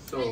So,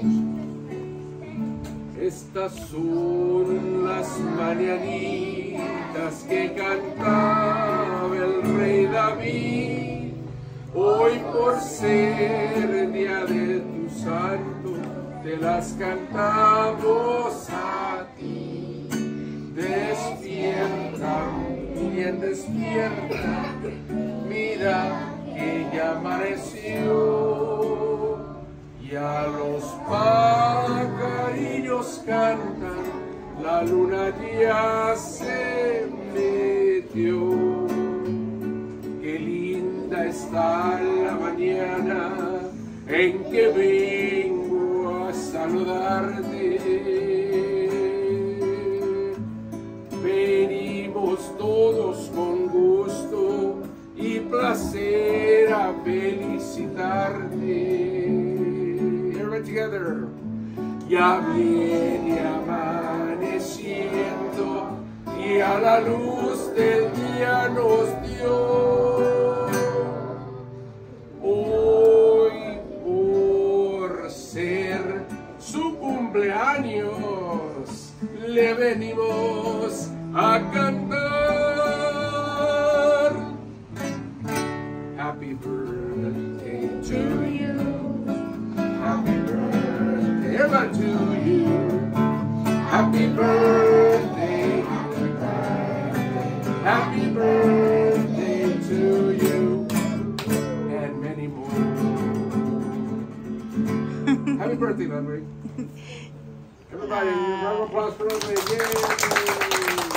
estas son las mañanitas que cantaba el rey David. Hoy por ser día de tu santo, te las cantamos a ti. Despierta, bien despierta, mira que ya amaneció. Ya los pajarillos cantan, la luna ya se metió. Qué linda está la mañana en que vengo a saludarte. Venimos todos con gusto y placer a felicitarte. Together. Ya viene amaneciendo y a la luz del día nos dio. Hoy por ser su cumpleaños le venimos a cantar. Happy birthday to you. Happy birthday to you. Happy birthday, happy birthday to you, and many more. Happy birthday, Ludwig. Everybody, round of applause for Ludwig. Yay!